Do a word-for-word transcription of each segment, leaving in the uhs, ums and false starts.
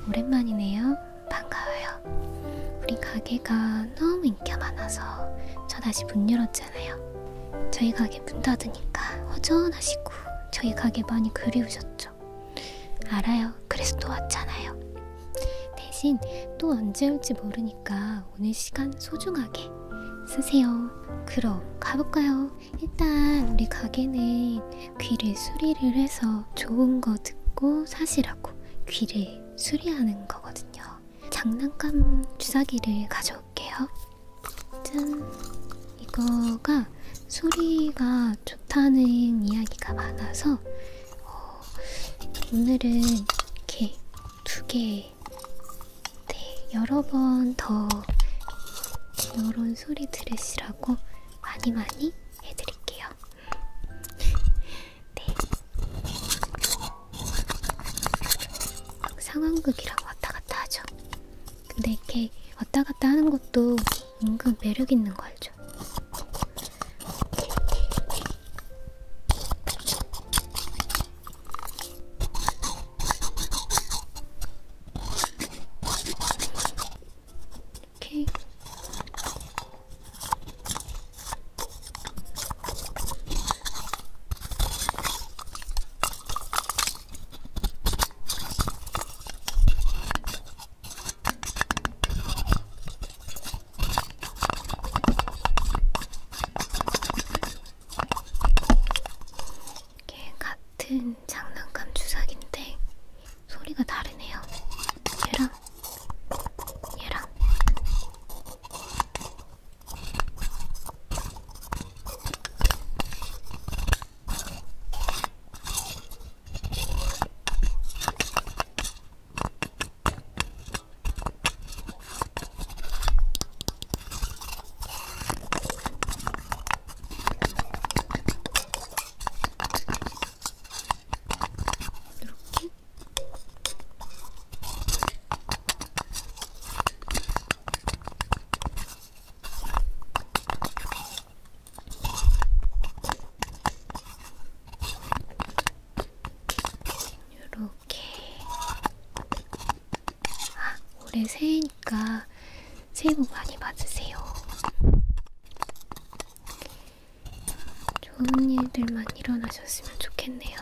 오랜만이네요. 반가워요. 우리 가게가 너무 인기가 많아서 저 다시 문 열었잖아요. 저희 가게 문 닫으니까 허전하시고 저희 가게 많이 그리우셨죠? 알아요. 그래서 또 왔잖아요. 대신 또 언제 올지 모르니까 오늘 시간 소중하게 쓰세요. 그럼 가볼까요? 일단 우리 가게는 귀를 수리를 해서 좋은 거 듣고 사시라고 귀를 수리하는 거거든요. 장난감 주사기를 가져올게요. 짠! 이거가 소리가 좋다는 이야기가 많아서 어, 오늘은 이렇게 두 개, 네, 여러 번 더 이런 소리 들으시라고 많이 많이 해드릴게요. 네. 상황극이랑 왔다 갔다 하죠. 근데 이렇게 왔다 갔다 하는 것도 은근 매력 있는 거 알죠? 이렇게 같은 장난감 주사기인데 소리가 다르네요. 얘랑 얘랑 올해 새해니까 새해 복 많이 받으세요. 좋은 일들만 일어나셨으면 좋겠네요.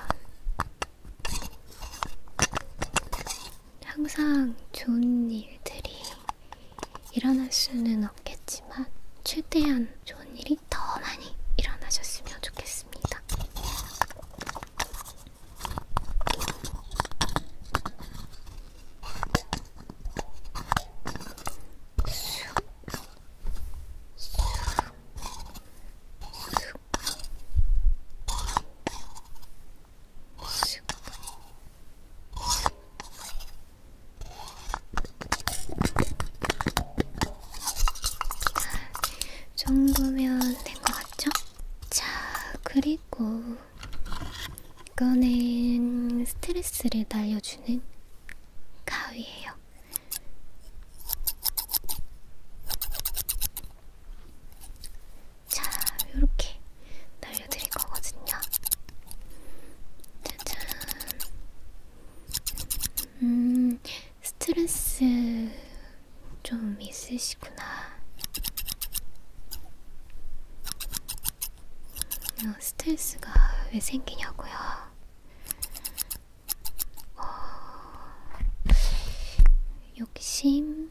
항상 좋은 일들이 일어날 수는 없겠지만 최대한 좋은 일이 더 많이 일어나셨으면 좋겠습니다. 정도면 된 것 같죠? 자, 그리고 이거는 스트레스를 날려주는 가위예요. 자, 요렇게 날려드릴 거거든요. 짜잔. 음, 스트레스 좀 있으시구나. 어, 스트레스가 왜 생기냐고요? 어, 욕심,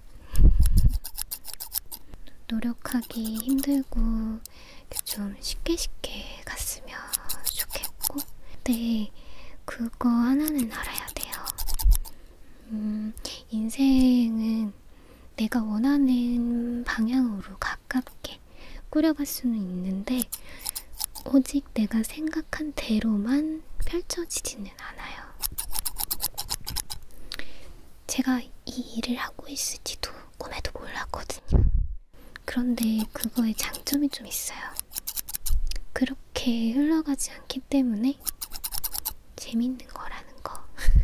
노력하기 힘들고 좀 쉽게 쉽게 갔으면 좋겠고, 근데 그거 하나는 알아야 돼요. 음, 인생은 내가 원하는 방향으로 가깝게 꾸려갈 수는 있는데 오직 내가 생각한 대로만 펼쳐지지는 않아요. 제가 이 일을 하고 있을지도 꿈에도 몰랐거든요. 그런데 그거에 장점이 좀 있어요. 그렇게 흘러가지 않기 때문에 재밌는 거라는 거.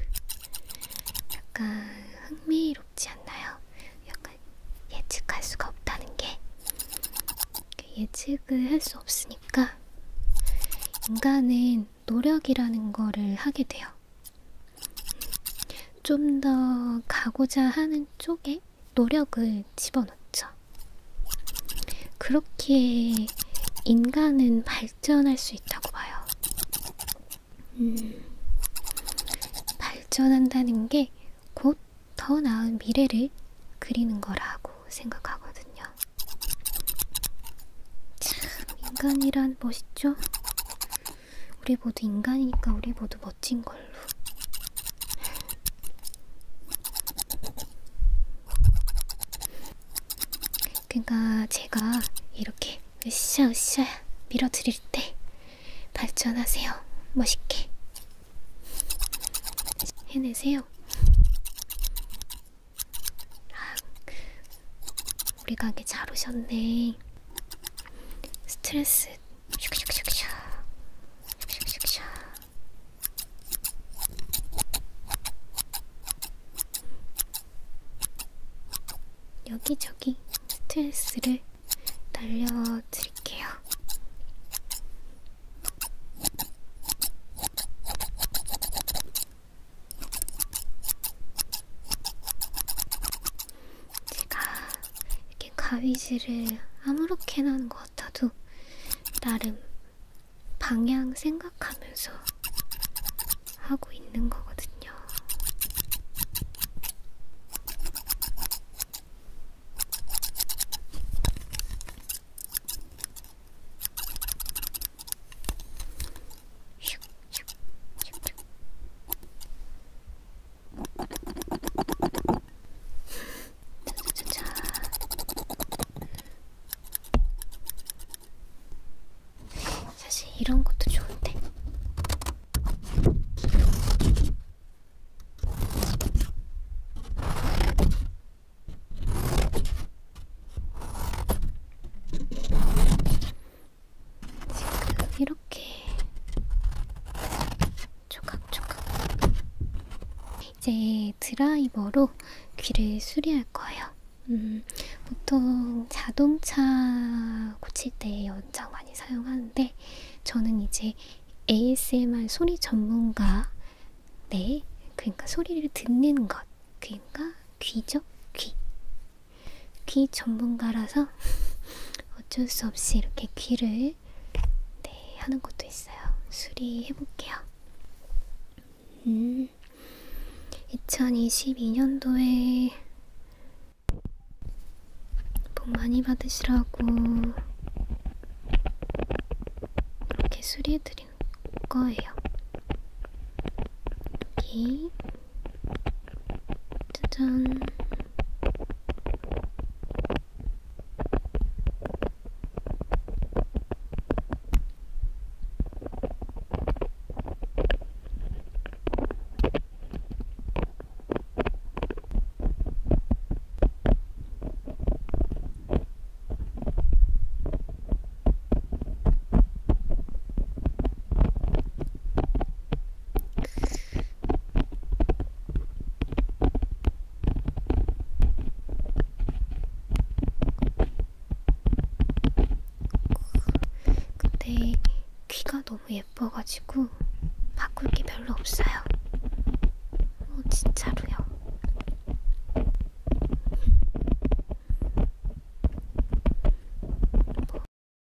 약간 흥미롭지 않나요? 약간 예측할 수가 없다는 게. 예측을 할 수 없으니까 인간은 노력이라는 거를 하게 돼요. 좀 더 가고자 하는 쪽에 노력을 집어넣죠. 그렇게 인간은 발전할 수 있다고 봐요. 음, 발전한다는 게 곧 더 나은 미래를 그리는 거라고 생각하거든요. 참, 인간이란 멋있죠? 우리 모두 인간이니까 우리 모두 멋진 걸로. 그러니까 제가 이렇게 으쌰으쌰 밀어드릴 때 발전하세요. 멋있게 해내세요. 아, 우리 가게 잘 오셨네. 스트레스 슉슉슉슉 슉슉슉슉. 여기저기 스트레스를 날려드릴게요. 제가 이렇게 가위질을 아무렇게나 하는 것 같아도 나름 방향 생각하면서 하고 있는 거거든요. 사실 이런 것도 좋은데. 지금 이렇게 조각조각. 이제 드라이버로 귀를 수리할 거예요. 음, 보통 자동차 고칠 때 연장 많이 사용하는데 저는 이제 에이에스엠알 소리 전문가, 네, 그러니까 소리를 듣는 것, 그러니까 귀죠, 귀. 귀 전문가라서 어쩔 수 없이 이렇게 귀를 네, 하는 것도 있어요. 수리해볼게요. 음, 이천이십이 년도에 복 많이 받으시라고 이렇게 수리해드리는 거예요. 여기 짜잔. 근데 귀가 너무 예뻐가지고 바꿀 게 별로 없어요. 어, 진짜로요. 뭐.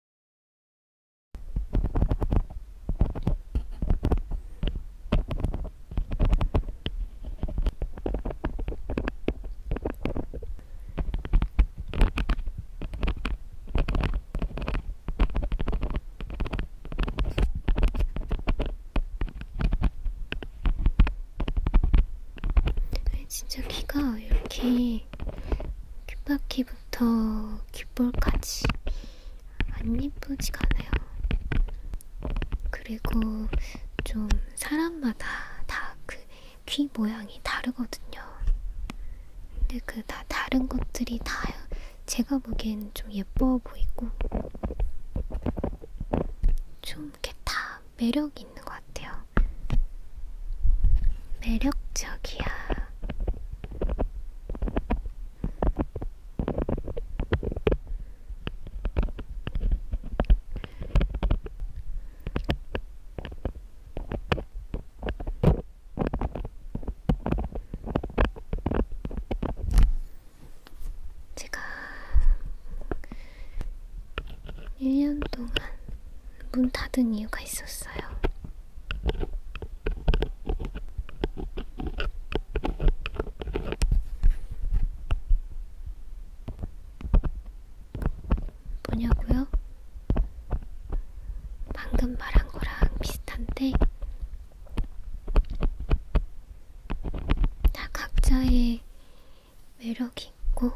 진짜 귀가 이렇게 귓바퀴부터 귓볼까지 안 예쁘지가 않아요. 그리고 좀 사람마다 다 그 귀 모양이 다르거든요. 근데 그 다 다른 것들이 다 제가 보기엔 좀 예뻐 보이고 좀 이렇게 다 매력이 있는 것 같아요. 매력적이야. 동안 문 닫은 이유가 있었어요. 뭐냐고요? 방금 말한 거랑 비슷한데 다 각자의 매력이 있고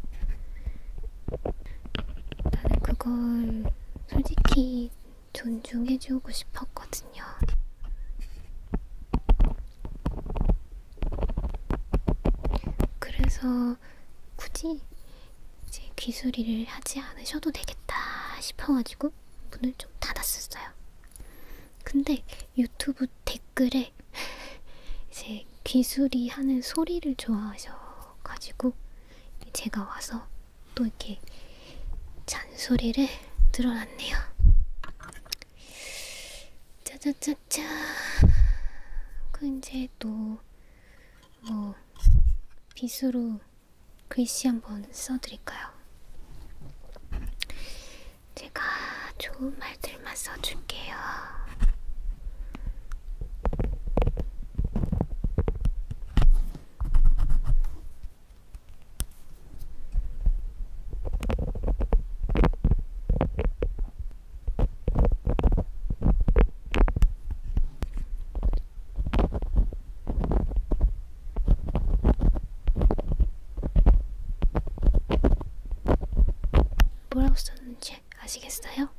나는 그걸 솔직히 존중해주고 싶었거든요. 그래서 굳이 이제 귀소리를 하지 않으셔도 되겠다 싶어가지고 문을 좀 닫았었어요. 근데 유튜브 댓글에 이제 귀소리 하는 소리를 좋아하셔가지고 제가 와서 또 이렇게 잔소리를 늘어놨네요. 짜자짜짜. 그 이제 또 뭐 빗으로 글씨 한번 써드릴까요? 제가 좋은 말들만 써줄게요. 뭐라고 썼는지 아시겠어요?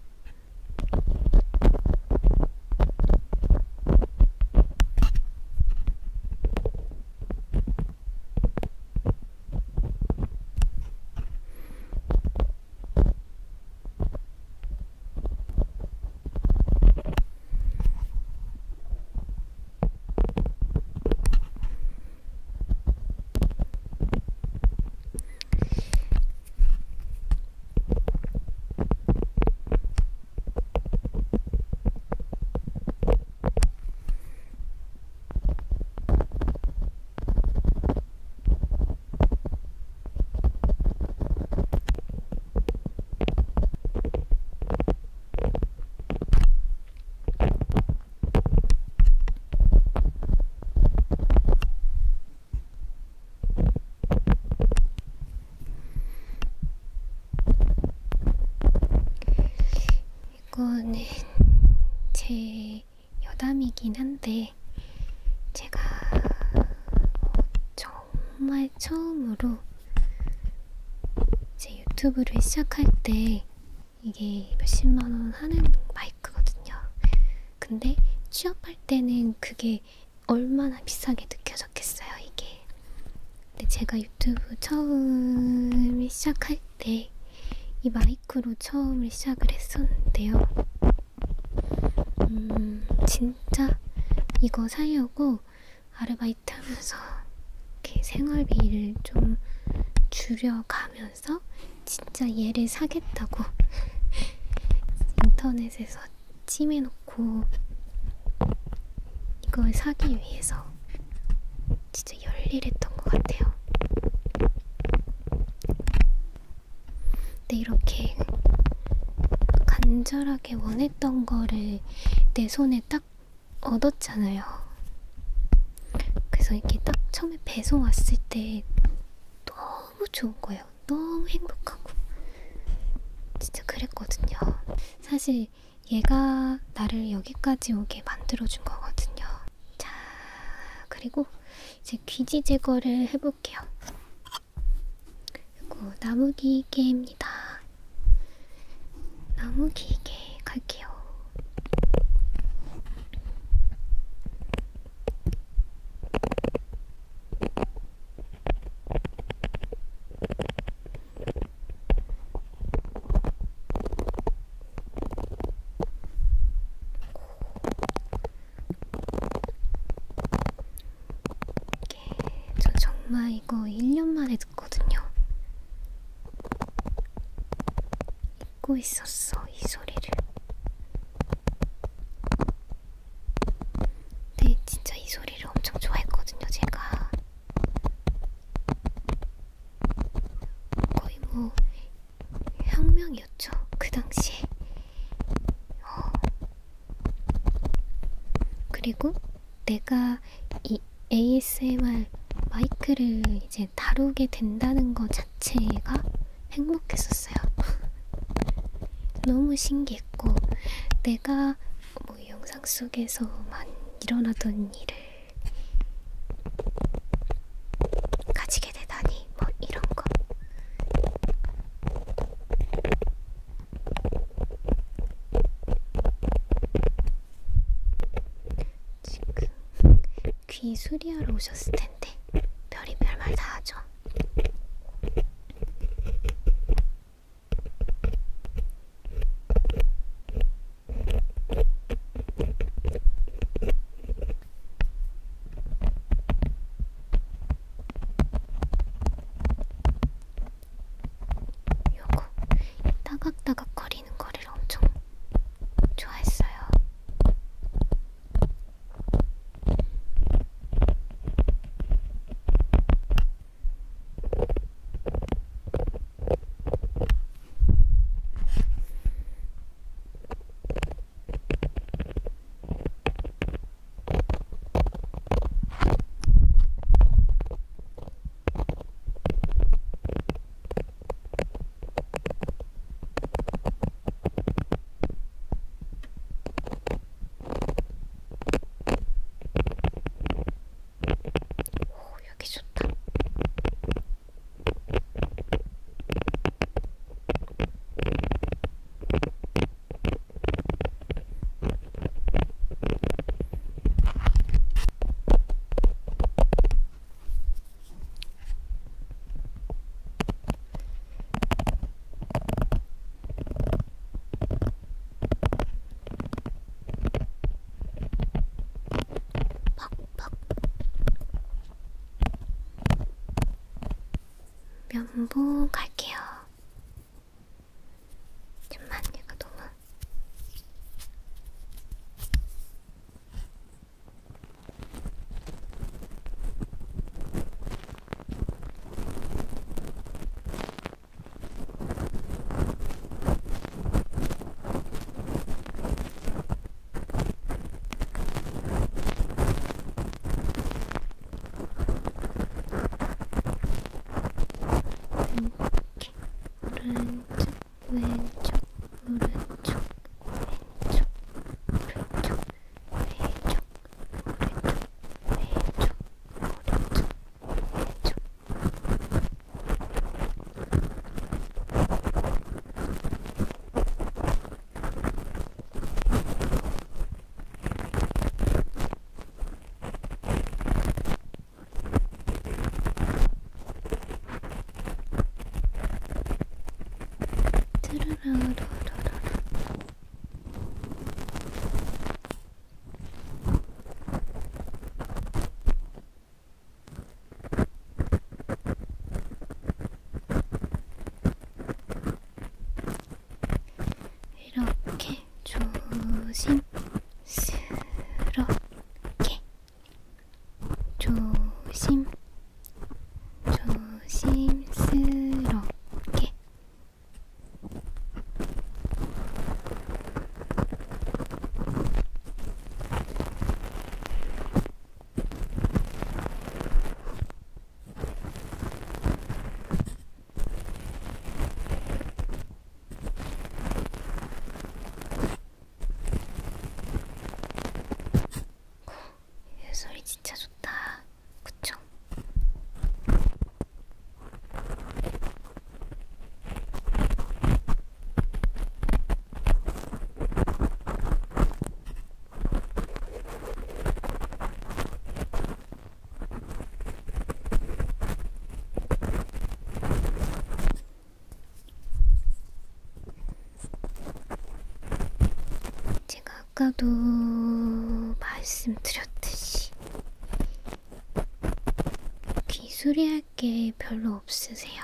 이거는 제 여담이긴 한데 제가 정말 처음으로 제 유튜브를 시작할 때 이게 몇십만 원 하는 마이크거든요. 근데 취업할 때는 그게 얼마나 비싸게 느껴졌겠어요, 이게. 근데 제가 유튜브 처음 시작할 때 이 마이크로 처음을 시작을 했었는데요. 음, 진짜 이거 사려고 아르바이트 하면서 이렇게 생활비를 좀 줄여가면서 진짜 얘를 사겠다고 인터넷에서 찜해놓고 이걸 사기 위해서 진짜 열일했던 것 같아요. 근데 이렇게 간절하게 원했던 거를 내 손에 딱 얻었잖아요. 그래서 이렇게 딱 처음에 배송 왔을 때 너무 좋은 거예요. 너무 행복하고 진짜 그랬거든요. 사실 얘가 나를 여기까지 오게 만들어준 거거든요. 자, 그리고 이제 귀지 제거를 해볼게요. 이거 나무기계입니다. 나무기계 갈게요. 저 정말 이거 일 년 만에 듣거든요. 잊고 있었어, 이 소리를. 근데 진짜 이 소리를 엄청 좋아했거든요, 제가. 거의 뭐 혁명이었죠, 그 당시에. 그리고 내가 이 에이에스엠알 마이크를 이제 다루게 된다는 것 자체가 행복했었어요. 너무 신기했고, 내가 뭐 영상 속에서만 일어나던 일을 가지게 되다니, 뭐 이런 거. 지금 귀 수리하러 오셨을 텐데 별의별 말 다 하죠. 요거 따각따각 거리는 거리를 엄청 좋아했어요. 오, 여기 좋다. 팍팍. 면봉 갈게요. 잠만, 얘가 너무 이렇게 오른쪽 왼쪽 오른쪽 왼쪽 오른쪽 왼쪽 오른쪽 왼쪽 오른쪽 왼쪽. 트르르르르르. 이렇게 조심스럽게 조심 조심스럽게 이 소리 진짜 좋다. 그쵸? 제가 아까도 말씀드렸듯이 귀 수리할 게 별로 없으세요.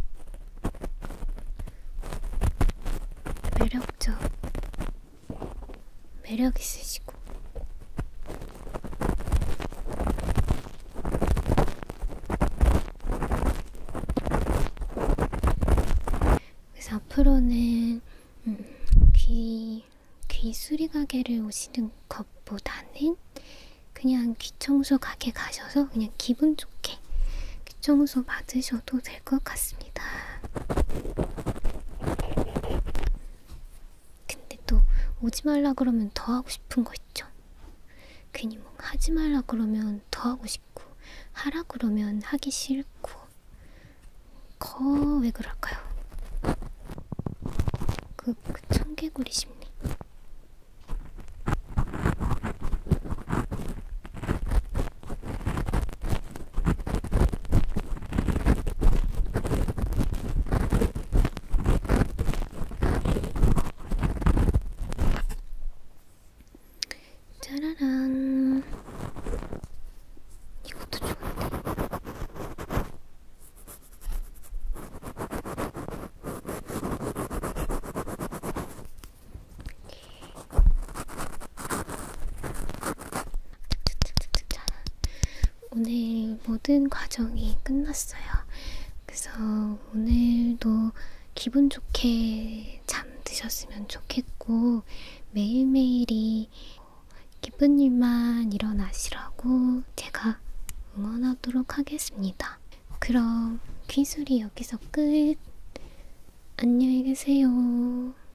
매력적, 매력 있으시고. 그래서 앞으로는 음, 귀, 귀 귀수리 가게를 오시는 것보다는 그냥 귀청소 가게 가셔서 그냥 기분 좋게 귀청소 받으셔도 될 것 같습니다. 근데 또 오지 말라 그러면 더 하고 싶은 거 있죠? 괜히 뭐 하지 말라 그러면 더 하고 싶고 하라 그러면 하기 싫고 거 왜 그럴까요? 그, 그 청개구리 심리. 짜라란. 이것도 좋은데. 오늘 모든 과정이 끝났어요. 그래서 오늘도 기분 좋게 잠드셨으면 좋겠고 매일매일이 기쁜 일만 일어나시라고 제가 응원하도록 하겠습니다. 그럼 귀술이 여기서 끝. 안녕히 계세요.